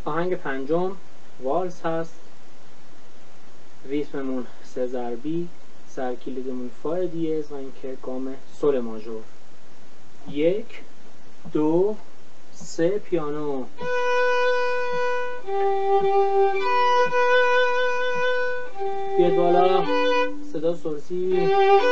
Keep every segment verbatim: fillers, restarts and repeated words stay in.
آهنگ پنجم والس هست، ریتممون سه ضربی، سرکلیدمون فا دیز و اینکه گام سل ماژور. یک دو سه پیانو. بیاد بالا صدا سرسی.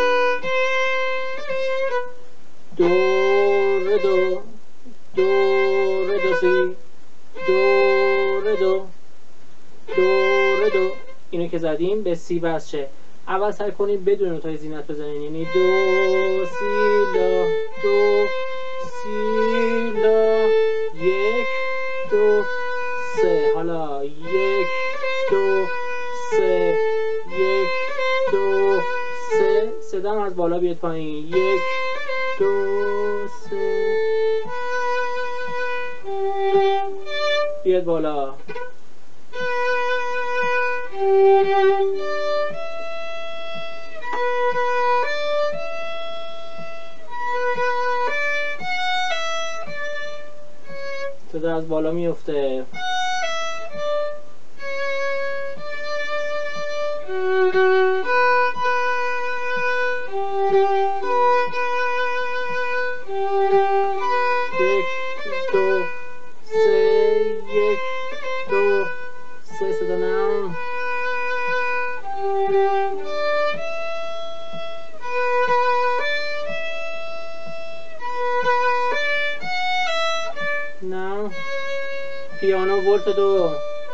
دو ره دو دو ره دو سی دو ره دو دو ره دو. اینو که زدیم به سی وصل شه. اول سعی کنید بدون نوتای زینت بزنید، یعنی دو سی لا دو سی لا. یک دو سه. حالا یک دو سه یک دو سه. صدام از بالا بیاد پایین. یک دو سه بیاد بالا. صدا از بالا میفته. یک دو سه یک دو سه. صدا نرم. نه پیانو ولت دو.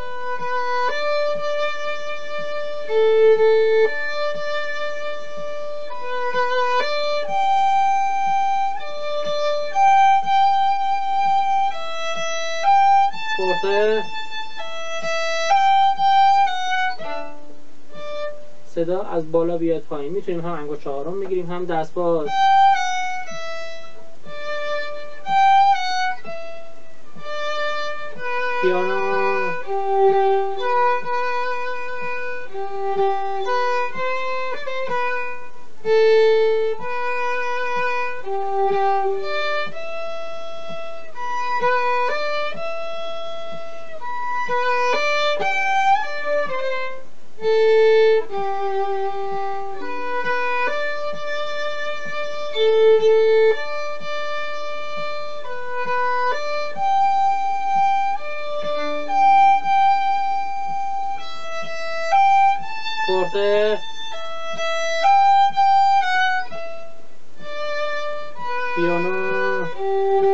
فورته. صدا از بالا بیاد پایین. میتونیم هم انگشت چهارم بگیریم هم دست باز. پیانو. فورته. پیانو.